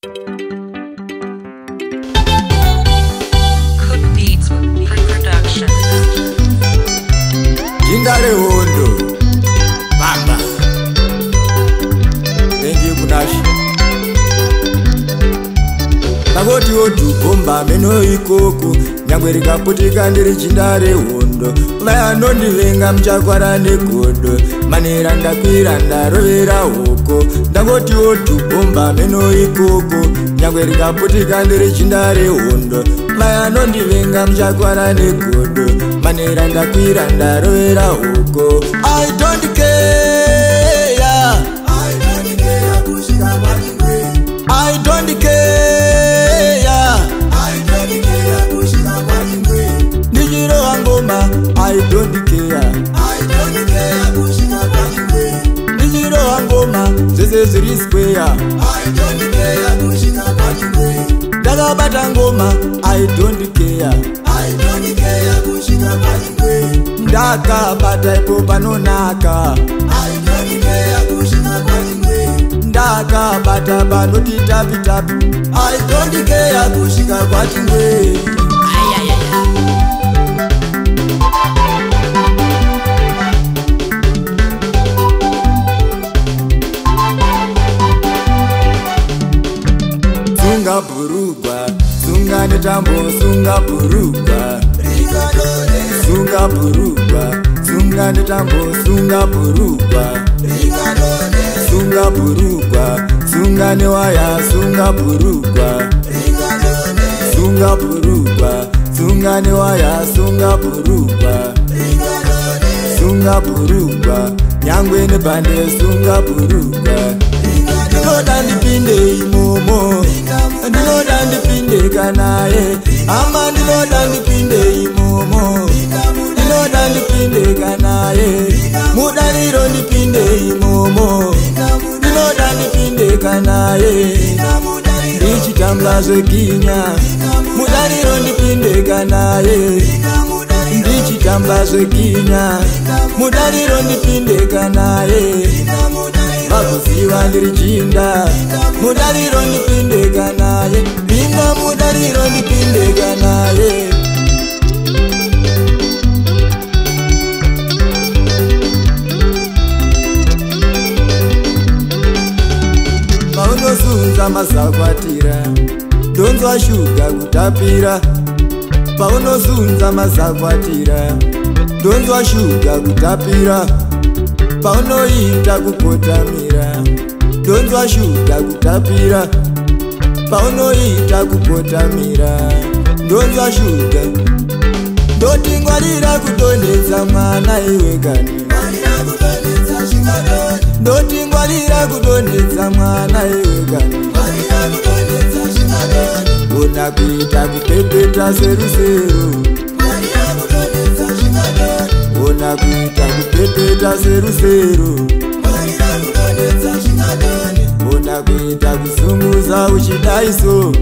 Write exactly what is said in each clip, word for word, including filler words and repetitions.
Jinda rehondo Bamba Thank you Kunashe Nagoti otu bomba meno ikoko Nyangwe rikaputika ndiri jinda rehondo Maya nondi venga mchakwara negodo Manira ndakwira ndarovera hoko Nagoti otu bomba meno ikoko Nyangwe rikaputika ndiri jinda rehondo Maya nondi venga mchakwara negodo Manira ndakwira ndarovera hoko I don't care I don't care kushika kwachingwe I don't care I don't care kushika kwachingwe Nijiro wangoma I don't care I don't care kushika kwachingwe Nijiro wangoma zeze ziri square I don't care kushika kwachingwe Dagabata ngoma I don't care I don't care kushika kwachingwe Ndaka bata ipo panonaka I don't care kushika kwachingwe Ndaka bata banoti tapi tapi I don't care kushika kwachingwe Sunga burugwa Sunga netambo sunga burugwa Sunga burugwa Sunga netambo sunga burugwa Sunga burugwa Sunga newaya sunga burugwa Sunga burugwa Sunga newaya sunga burugwa Sunga burugwa Nyangwe nebande sunga burugwa Ndinoda ndipinde imomo Ndinoda ndipinde kanaye Ama ndinoda ndipinde imomo Ndinoda ndipinde kanaye Mudaniro ndipinde imomo Ndinoda ndipinde kanaye Ndichitambla zvekinya Mudaniro ndipinde kanaye Ndichitambla zvekinya Mudaniro ndipinde kanaye Vakuziva ndiri jinda Mudariro ndipindeka naye Pinda mudariro ndipindeka naye Paunosunza mazakwatira Donzwa shuga kutapira Paunosunza mazakwatira Donzwa shuga kutapira Paunoita kukotamira Donzwa shuga kutapira Paunoita kukotamira Donzwa shuga Ndotingwarira kudonedza mwana iwe kani Ndotingwarira kudonedza mwana iwe kani Ona kuita kupepeta seruseru Ona kuita kupepeta seru-seru Ona kuita kusunguza uchidaiso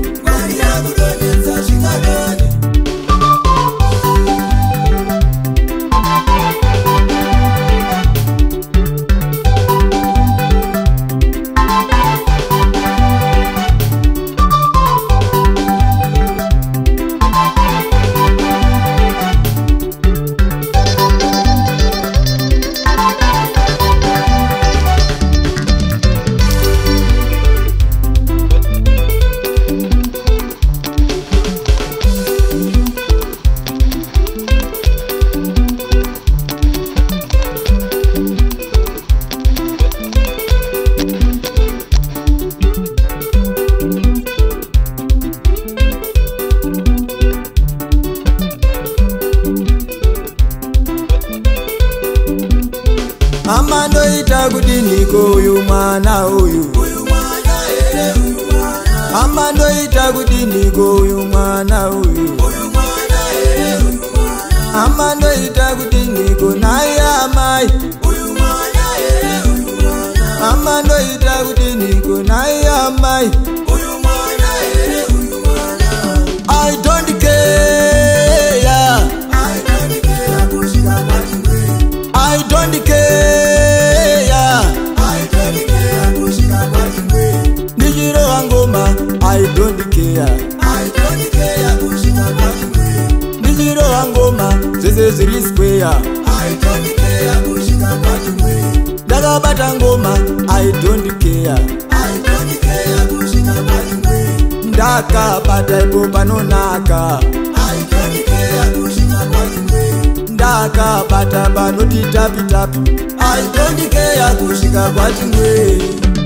Amando itakudiniko uyu mwana uyu Amando itakudiniko uyu mwana uyu Amando itakudiniko naye amai Amando itakudiniko naye amai I don't care I don't care kushika kwachingwe I don't care I don't care kushika kwachingwe Nijiro wangoma I don't care. I don't care kusvika kwachimwe. Ndichirova ngoma zvese zviri square. I don't care kusvika kwachimwe. Ndakabata ngoma I don't care. I don't care kusvika kwachimwe. Ndakabata ipo panonaka. I don't care kusvika kwachimwe. Ndakabata panoti tapi tapi. I don't care kusvika kwachimwe.